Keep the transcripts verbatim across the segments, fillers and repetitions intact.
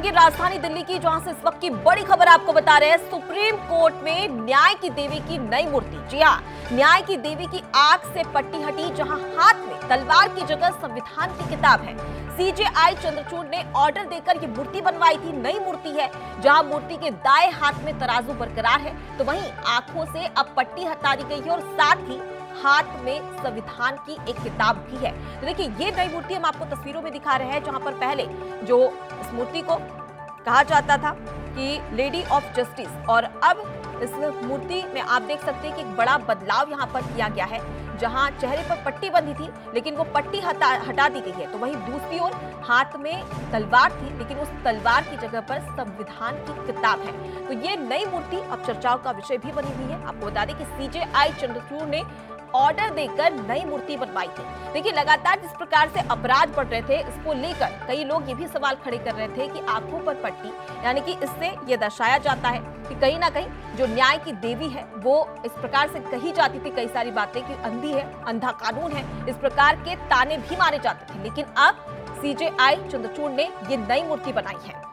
देखिए राजधानी दिल्ली की जहां से इस वक्त की बड़ी खबर आपको बता रहे हैं, सुप्रीम कोर्ट में न्याय की देवी की नई मूर्ति। जी हां, न्याय की देवी की आंख से पट्टी हटी, जहां हाथ में तलवार की जगह संविधान की किताब है। सीजेआई चंद्रचूड़ ने ऑर्डर देकर ये मूर्ति बनवाई थी। नई मूर्ति है जहां मूर्ति के दाएं हाथ में तराजू बरकरार है, तो वहीं आंखों से अब पट्टी हटा दी गई है और साथ ही हाथ में संविधान की एक किताब भी है। तो देखिए ये नई मूर्ति हम आपको तस्वीरों में दिखा रहे हैं, जहां पर पहले जो इस मूर्ति को कहा जाता था कि लेडी ऑफ जस्टिस, और अब इस मूर्ति में आप देख सकते हैं कि एक बड़ा बदलाव यहां पर किया गया है। जहां चेहरे पर पट्टी बंधी थी लेकिन वो पट्टी हटा हटा दी गई है, तो वहीं दूसरी ओर हाथ में तलवार थी लेकिन उस तलवार की जगह पर संविधान की किताब है। तो ये नई मूर्ति अब चर्चाओं का विषय भी बनी हुई है। आपको बता दें कि सीजेआई चंद्रचूड़ ने ऑर्डर देकर नई मूर्ति बनवाई थी। देखिए लगातार जिस प्रकार से अपराध बढ़ रहे थे, इसको लेकर कई लोग ये भी सवाल खड़े कर रहे थे कि आंखों पर पट्टी, यानी कि इससे ये दर्शाया जाता है कि कहीं ना कहीं जो न्याय की देवी है वो इस प्रकार से कही जाती थी कई सारी बातें कि अंधी है, अंधा कानून है, इस प्रकार के ताने भी मारे जाते थे। लेकिन अब सीजेआई चंद्रचूड़ ने ये नई मूर्ति बनाई है।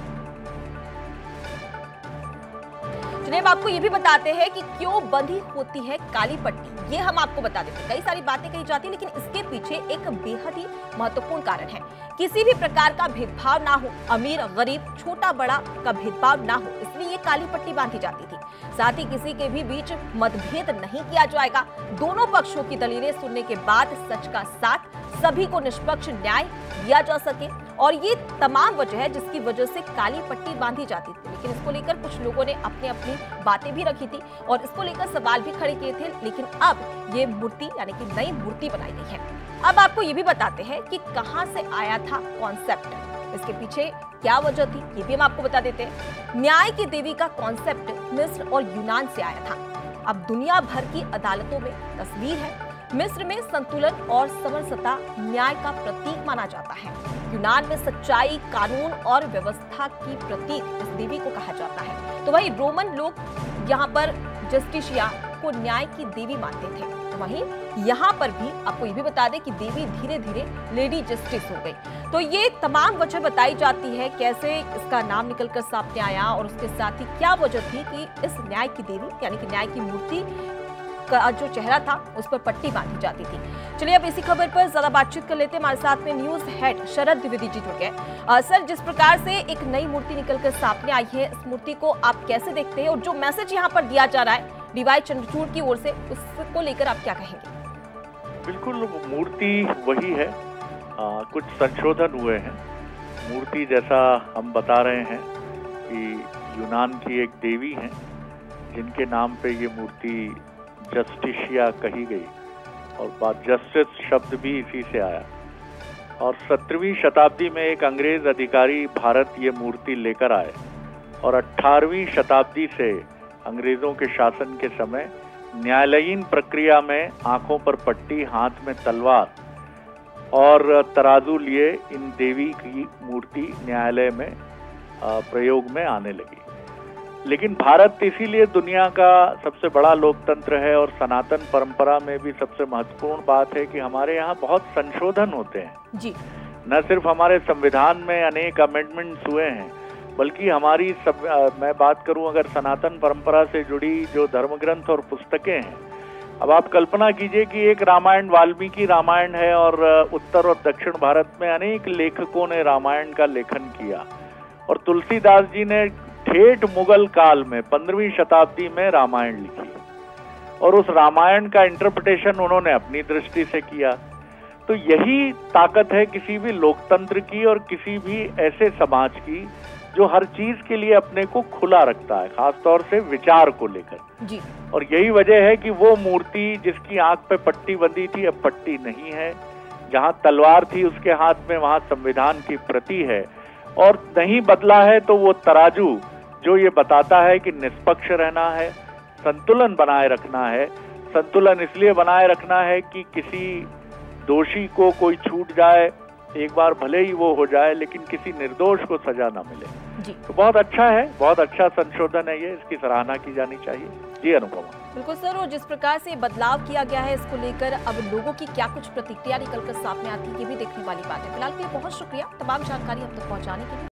चलिए अब आपको ये भी बताते हैं कि क्यों बंधी होती है काली पट्टी। ये हम आपको बता देते हैं, कई सारी बातें कही जाती है लेकिन इसके पीछे एक बेहद ही महत्वपूर्ण कारण है। किसी भी प्रकार का भेदभाव ना हो, अमीर गरीब छोटा बड़ा का भेदभाव ना हो, इसलिए ये काली पट्टी बांधी जाती थी। साथ ही किसी के भी बीच मतभेद नहीं किया जाएगा। दोनों पक्षों की दलीलें सुनने के बाद सच का साथ, सभी को निष्पक्ष न्याय दिया जा सके, और ये तमाम वजह है जिसकी वजह से काली पट्टी बांधी जाती थी। लेकिन इसको लेकर कुछ लोगों ने अपनी अपनी बातें भी रखी थी और इसको लेकर सवाल भी खड़े किए थे। लेकिन अब ये मूर्ति यानी कि नई मूर्ति बनाई गई है। अब आपको ये भी बताते हैं कि कहां से आया था कॉन्सेप्ट, इसके पीछे क्या वजह थी, ये भी हम आपको बता देते हैं। न्याय की देवी का कॉन्सेप्ट मिस्र और यूनान से आया था। अब दुनिया भर की अदालतों में तस्वीर है। मिस्र में संतुलन और समरसता न्याय का प्रतीक माना जाता है। यूनान में सच्चाई, कानून और व्यवस्था की प्रतीक इस देवी को कहा जाता है। तो वहीं रोमन लोग यहाँ पर जस्टिशिया को न्याय की देवी मानते थे। तो वहीं यहाँ पर भी आपको ये भी बता दें कि देवी धीरे धीरे लेडी जस्टिस हो गई। तो ये तमाम वजह बताई जाती है कैसे इसका नाम निकलकर सामने आया, और उसके साथ ही क्या वजह थी कि इस न्याय की देवी यानी कि न्याय की मूर्ति का जो चेहरा था उस पर पट्टी बांधी जाती थी। चलिए अब इसी खबर पर ज्यादा बातचीत कर लेते हैं। हमारे साथ में न्यूज हेड शरद द्विवेदी जी जुड़ गए। सर, जिस प्रकार से एक नई मूर्ति निकलकर सामने आई है, इस मूर्ति को आप कैसे देखते हैं और जो मैसेज यहाँ पर दिया जा रहा है डीवाई चंद्रचूड़ की ओर से, उसको लेकर आप क्या कहेंगे? बिल्कुल मूर्ति वही है, आ, कुछ संशोधन हुए हैं। मूर्ति जैसा हम बता रहे हैं कि यूनान की एक देवी है जिनके नाम पे ये मूर्ति जस्टिशिया कही गई, और बात जस्टिस शब्द भी इसी से आया। और सत्रहवीं शताब्दी में एक अंग्रेज अधिकारी भारत ये मूर्ति लेकर आए, और अठारहवीं शताब्दी से अंग्रेजों के शासन के समय न्यायालयीन प्रक्रिया में आंखों पर पट्टी, हाथ में तलवार और तराजू लिए इन देवी की मूर्ति न्यायालय में प्रयोग में आने लगी। लेकिन भारत इसीलिए दुनिया का सबसे बड़ा लोकतंत्र है, और सनातन परंपरा में भी सबसे महत्वपूर्ण बात है कि हमारे यहाँ बहुत संशोधन होते हैं जी। न सिर्फ हमारे संविधान में अनेक अमेंडमेंट्स हुए हैं, बल्कि हमारी सब आ, मैं बात करूं अगर सनातन परंपरा से जुड़ी जो धर्म ग्रंथ और पुस्तकें हैं, अब आप कल्पना कीजिए कि एक रामायण वाल्मीकि रामायण है, और उत्तर और दक्षिण भारत में अनेक लेखकों ने रामायण का लेखन किया, और तुलसीदास जी ने ठेठ मुगल काल में पंद्रहवीं शताब्दी में रामायण लिखी, और उस रामायण का इंटरप्रिटेशन उन्होंने अपनी दृष्टि से किया। तो यही ताकत है किसी भी लोकतंत्र की और किसी भी ऐसे समाज की जो हर चीज के लिए अपने को खुला रखता है, खासतौर से विचार को लेकर जी। और यही वजह है कि वो मूर्ति जिसकी आंख पे पट्टी बंधी थी अब पट्टी नहीं है, जहां तलवार थी उसके हाथ में वहां संविधान की प्रति है, और नहीं बदला है तो वो तराजू जो ये बताता है कि निष्पक्ष रहना है, संतुलन बनाए रखना है। संतुलन इसलिए बनाए रखना है कि किसी दोषी को कोई छूट जाए, एक बार भले ही वो हो जाए, लेकिन किसी निर्दोष को सजा ना मिले जी। तो बहुत अच्छा है, बहुत अच्छा संशोधन है ये, इसकी सराहना की जानी चाहिए। जी अनुपमा। बिल्कुल सर, और जिस प्रकार से बदलाव किया गया है इसको लेकर अब लोगों की क्या कुछ प्रतिक्रिया निकलकर सामने आती है, ये भी देखने वाली बात है। फिलहाल के लिए बहुत शुक्रिया तमाम जानकारी हम तक पहुंचाने के लिए।